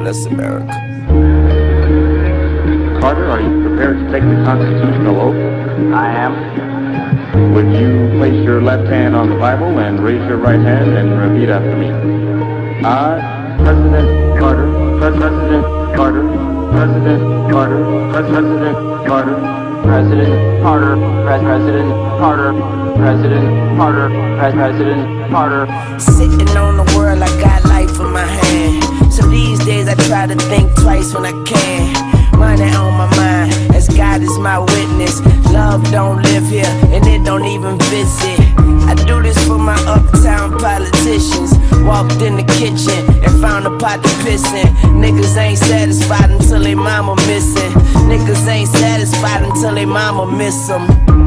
bless America. Carter, are you prepared to take the constitutional oath? I am. Would you place your left hand on the Bible and raise your right hand and repeat after me? I, President Carter, President Carter, President Carter, President Carter, President Carter, President Carter, President Carter, President Carter. Sitting on the world, I got life in my hand. So these days I try to think twice when I can. Money on my mind, as God is my witness. Love don't live here, and it don't even visit. I do this for my uptown politicians. Walked in the kitchen and found a pot to piss in. Niggas ain't satisfied until they mama missing. Niggas ain't satisfied until they mama miss them.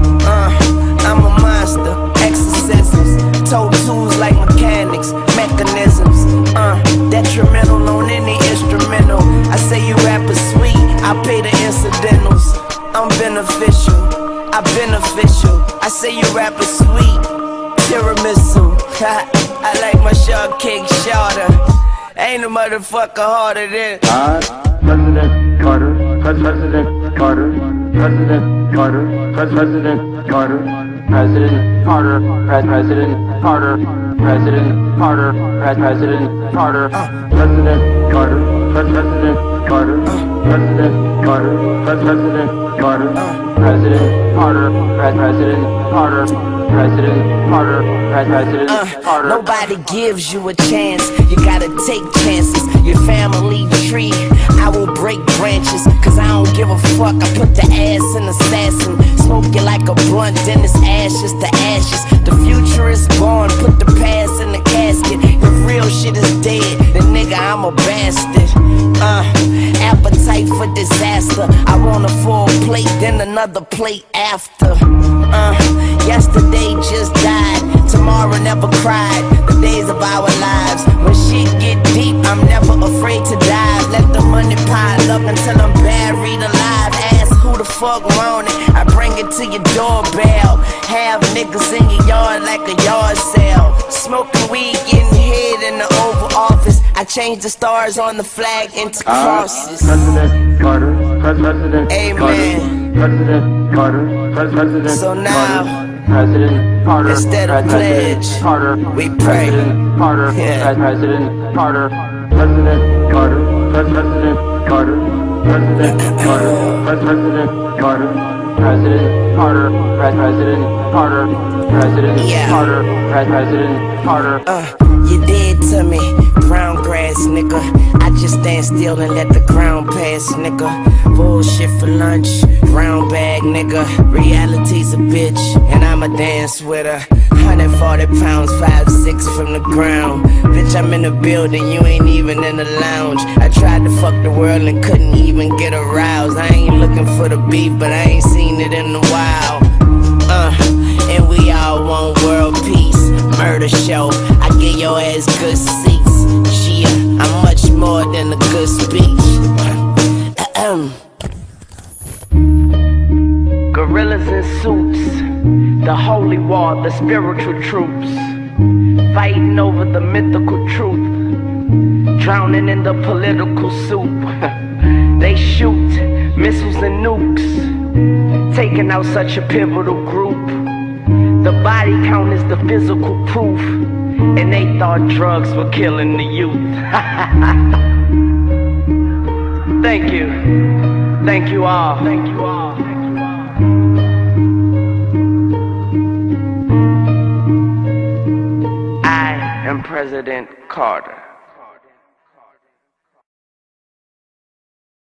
I'm a monster, exorcisms. Tote tools like mechanics, mechanisms. Detrimental on any instrumental. I say you rappers sweet, I pay the incidentals. I'm beneficial, I'm beneficial. I say you rappers sweet, tiramisu. I like my shortcake shorter. Ain't a motherfucker harder than I, President Carter, President Carter, President Carter, President Carter, President Carter, President Carter, President Carter, President Carter, President Carter, President Carter, President Carter, President Carter, President Carter, President Carter, President Carter, President Carter. Nobody gives you a chance, you gotta take chances. Your family tree, I will break branches, cause I don't give a fuck. I put the ass in assassin, smoke you like a blunt, then it's ashes to ashes. The future is gone, put the past in the casket. If real shit is dead, then nigga I'm a bastard. Appetite for disaster. I want a full plate, then another plate after. Yesterday just died, tomorrow never cried. The days of our lives, when shit get deep, I'm never afraid to dive. Let the money pile up until I'm buried alive. Ask who the fuck want it, I bring it to your doorbell. Have niggas in your yard like a yard sale. Smoking weed, getting hit in the Oval Office. I change the stars on the flag into crosses. President Carter, President Amen. President Carter, President So now, President Carter, instead of pledge, Carter, we pray. President Carter, Yeah. President Carter, President Carter, President Carter, President Carter, President Carter, President Carter, President Carter, President Yeah. Carter, President Carter. You dead to me, brown grass nigga. I just stand still and let the ground pass, nigga. Bullshit for lunch, brown bag nigga. Reality's a bitch, and I'ma dance with her. 140 pounds, 5'6" from the ground. Bitch, I'm in the building, you ain't even in the lounge. I tried to fuck the world and couldn't even get aroused. I ain't looking for the beef, but I ain't seen it in a while. And we all want world peace. Murder show, I give your ass good seats. Yeah, I'm much more than a good speech. Gorillas in suits, the holy war, the spiritual troops, fighting over the mythical truth, drowning in the political soup. They shoot missiles and nukes, taking out such a pivotal group. The body count is the physical proof, and they thought drugs were killing the youth. Thank you. Thank you all. Thank you all. I am President Carter.